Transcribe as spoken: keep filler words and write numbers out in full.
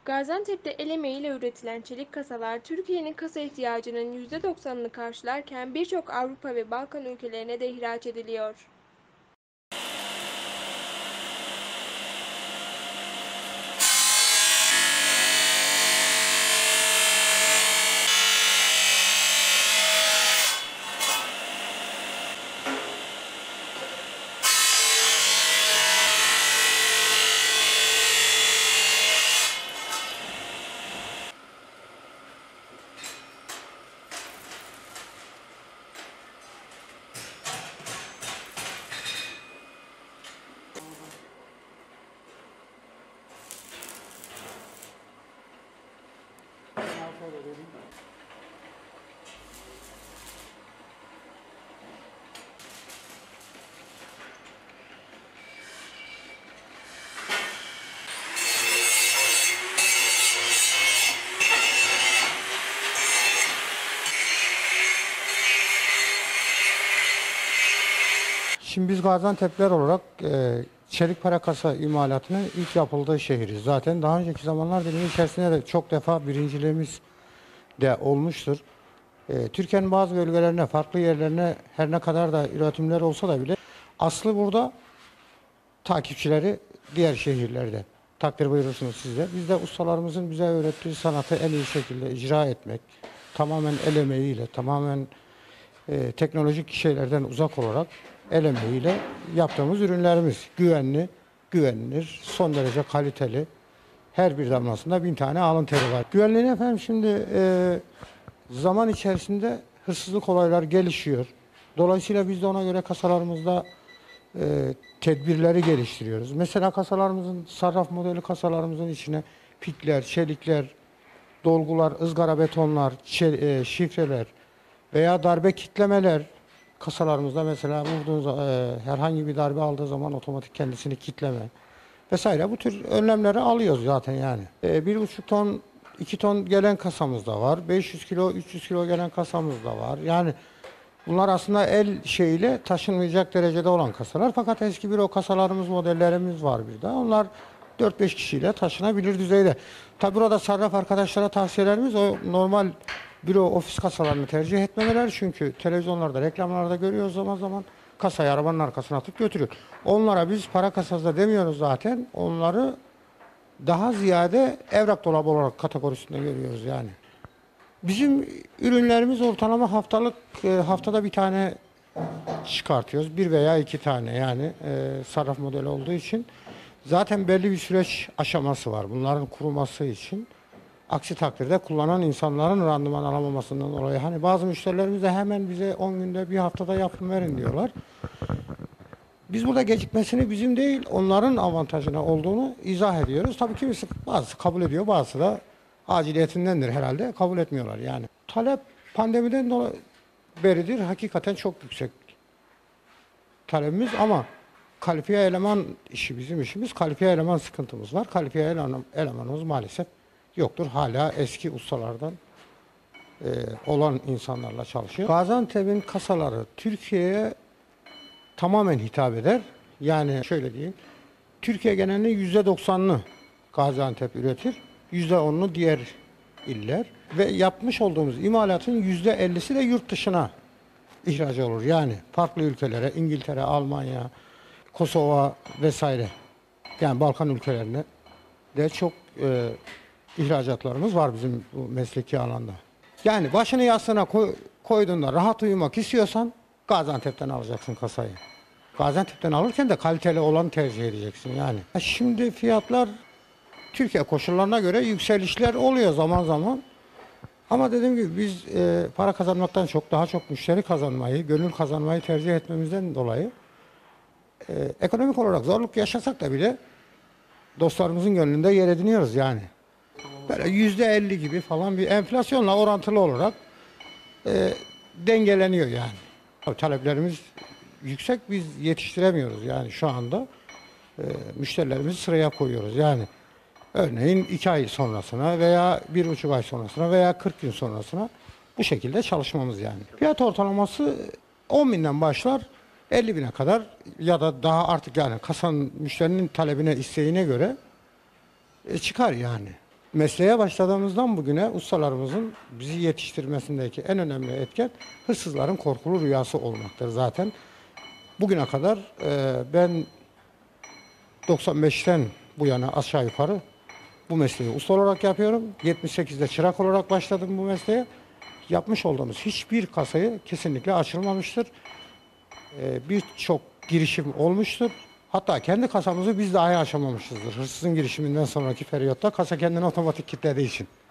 Gaziantep'te el emeğiyle üretilen çelik kasalar Türkiye'nin kasa ihtiyacının yüzde doksanını karşılarken birçok Avrupa ve Balkan ülkelerine de ihraç ediliyor. Şimdi biz Gaziantep'ler olarak e, çelik para kasa imalatının ilk yapıldığı şehiriz. Zaten daha önceki zamanlar dilimi içerisinde de çok defa birinciliğimiz de olmuştur. E, Türkiye'nin bazı bölgelerine, farklı yerlerine her ne kadar da üretimler olsa da bile aslı burada, takipçileri diğer şehirlerde. Takdir buyurursunuz siz de. Biz de ustalarımızın bize öğrettiği sanatı en iyi şekilde icra etmek, tamamen el emeğiyle, tamamen e, teknolojik şeylerden uzak olarak el emeğiyle yaptığımız ürünlerimiz güvenli, güvenilir, son derece kaliteli. Her bir damlasında bin tane alın teri var. Güvenliğini efendim şimdi e, zaman içerisinde hırsızlık olaylar gelişiyor. Dolayısıyla biz de ona göre kasalarımızda e, tedbirleri geliştiriyoruz. Mesela kasalarımızın, sarraf modeli kasalarımızın içine pikler, çelikler, dolgular, ızgara betonlar, çe- e, şifreler veya darbe kitlemeler kasalarımızda mesela vurduğunuz e, herhangi bir darbe aldığı zaman otomatik kendisini kitleme vesaire bu tür önlemleri alıyoruz zaten yani. E, bir buçuk ton, iki ton gelen kasamız da var. beş yüz kilo, üç yüz kilo gelen kasamız da var. Yani bunlar aslında el şeyiyle taşınmayacak derecede olan kasalar. Fakat eski büro kasalarımız, modellerimiz var bir de. Onlar dört beş kişiyle taşınabilir düzeyde. Tabi burada sarraf arkadaşlara tavsiyelerimiz o normal büro ofis kasalarını tercih etmemeler. Çünkü televizyonlarda, reklamlarda görüyoruz zaman zaman kasayı arabanın arkasına atıp götürüyor. Onlara biz para kasası da demiyoruz zaten. Onları daha ziyade evrak dolabı olarak kategorisinde görüyoruz yani. Bizim ürünlerimiz ortalama haftalık e, haftada bir tane çıkartıyoruz. Bir veya iki tane yani e, sarraf modeli olduğu için. Zaten belli bir süreç aşaması var bunların kuruması için. Aksi takdirde kullanan insanların randıman alamamasından dolayı. Hani bazı müşterilerimiz de hemen bize on günde bir haftada yapın verin diyorlar. Biz burada gecikmesini bizim değil onların avantajına olduğunu izah ediyoruz. Tabii kimisi bazısı kabul ediyor bazısı da aciliyetindendir herhalde kabul etmiyorlar yani. Talep pandemiden dolayı beridir hakikaten çok yüksek talebimiz ama kalifiye eleman işi bizim işimiz. Kalifiye eleman sıkıntımız var. Kalifiye eleman, elemanımız maalesef yoktur. Hala eski ustalardan e, olan insanlarla çalışıyor. Gaziantep'in kasaları Türkiye'ye tamamen hitap eder. Yani şöyle diyeyim. Türkiye genelinde yüzde doksanını Gaziantep üretir. Yüzde onunu diğer iller. Ve yapmış olduğumuz imalatın yüzde ellisi de yurt dışına ihraç olur. Yani farklı ülkelere, İngiltere, Almanya, Kosova vesaire. Yani Balkan ülkelerine de çok e, ihracatlarımız var bizim bu mesleki alanda. Yani başını yastığına koy, koyduğunda rahat uyumak istiyorsan Gaziantep'ten alacaksın kasayı. Gaziantep'ten alırken de kaliteli olanı tercih edeceksin yani. Şimdi fiyatlar Türkiye koşullarına göre yükselişler oluyor zaman zaman. Ama dediğim gibi biz e, para kazanmaktan çok daha çok müşteri kazanmayı, gönül kazanmayı tercih etmemizden dolayı e, ekonomik olarak zorluk yaşasak da bile dostlarımızın gönlünde yer ediniyoruz yani. Böyle yüzde elli gibi falan bir enflasyonla orantılı olarak e, dengeleniyor yani. Tabii taleplerimiz yüksek, biz yetiştiremiyoruz yani şu anda. E, müşterilerimizi sıraya koyuyoruz yani. Örneğin iki ay sonrasına veya bir buçuk ay sonrasına veya kırk gün sonrasına bu şekilde çalışmamız yani. Fiyat ortalaması on binden başlar elli bine kadar ya da daha artık yani kasanın müşterinin talebine, isteğine göre e, çıkar yani. Mesleğe başladığımızdan bugüne ustalarımızın bizi yetiştirmesindeki en önemli etken hırsızların korkulu rüyası olmaktır zaten. Bugüne kadar e, ben doksan beşten bu yana aşağı yukarı bu mesleği usta olarak yapıyorum. yetmiş sekizde çırak olarak başladım bu mesleğe. Yapmış olduğumuz hiçbir kasayı kesinlikle açılmamıştır. E, Birçok girişim olmuştur. Hatta kendi kasamızı biz dahi açamamışızdır. Hırsızın girişiminden sonraki periyotta kasa kendini otomatik kilitlediği için.